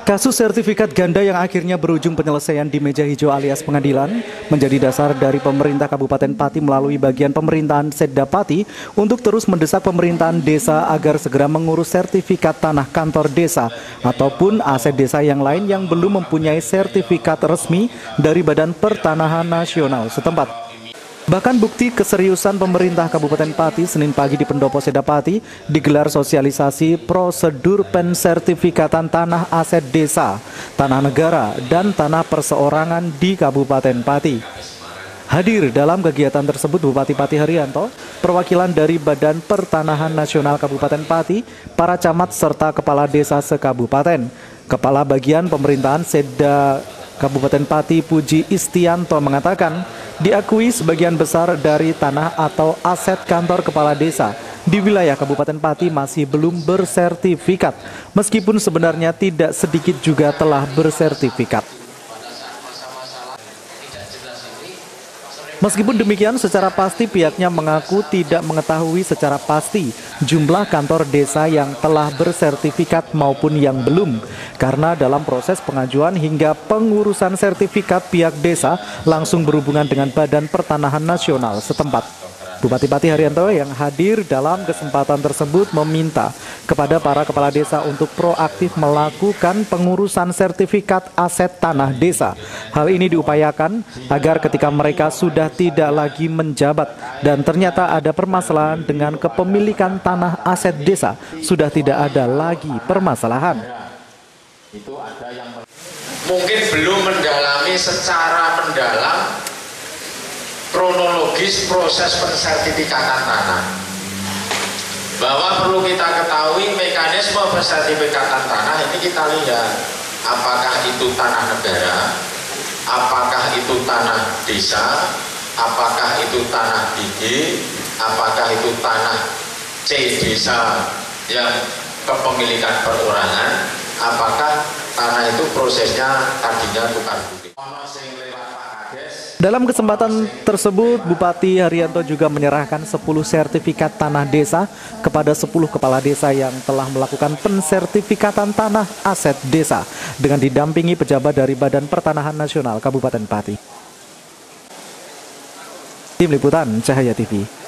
Kasus sertifikat ganda yang akhirnya berujung penyelesaian di meja hijau alias pengadilan menjadi dasar dari pemerintah Kabupaten Pati melalui bagian pemerintahan Setda Pati untuk terus mendesak pemerintahan desa agar segera mengurus sertifikat tanah kantor desa ataupun aset desa yang lain yang belum mempunyai sertifikat resmi dari Badan Pertanahan Nasional setempat. Bahkan bukti keseriusan pemerintah Kabupaten Pati Senin pagi di Pendopo Setda Pati digelar sosialisasi prosedur pensertifikatan tanah aset desa, tanah negara, dan tanah perseorangan di Kabupaten Pati. Hadir dalam kegiatan tersebut Bupati Pati Haryanto, perwakilan dari Badan Pertanahan Nasional Kabupaten Pati, para camat serta kepala desa sekabupaten. Kepala Bagian Pemerintahan Setda Kabupaten Pati Puji Istianto mengatakan, diakui sebagian besar dari tanah atau aset kantor kepala desa di wilayah Kabupaten Pati masih belum bersertifikat, meskipun sebenarnya tidak sedikit juga telah bersertifikat. Meskipun demikian, secara pasti pihaknya mengaku tidak mengetahui secara pasti jumlah kantor desa yang telah bersertifikat maupun yang belum, karena dalam proses pengajuan hingga pengurusan sertifikat pihak desa langsung berhubungan dengan Badan Pertanahan Nasional setempat. Bupati Pati Haryanto yang hadir dalam kesempatan tersebut meminta kepada para kepala desa untuk proaktif melakukan pengurusan sertifikat aset tanah desa. Hal ini diupayakan agar ketika mereka sudah tidak lagi menjabat dan ternyata ada permasalahan dengan kepemilikan tanah aset desa, sudah tidak ada lagi permasalahan. Mungkin belum mendalami secara mendalam kronologis proses pensertifikatan tanah. Bahwa perlu kita ketahui mekanisme pensertifikatan tanah ini kita lihat apakah itu tanah negara, apakah itu tanah desa, apakah itu tanah DG, apakah itu tanah C desa yang kepemilikan perorangan, apakah tanah itu prosesnya tadinya tukar guling. Dalam kesempatan tersebut, Bupati Haryanto juga menyerahkan 10 sertifikat tanah desa kepada 10 kepala desa yang telah melakukan pensertifikatan tanah aset desa dengan didampingi pejabat dari Badan Pertanahan Nasional Kabupaten Pati. Tim Liputan Cahaya TV.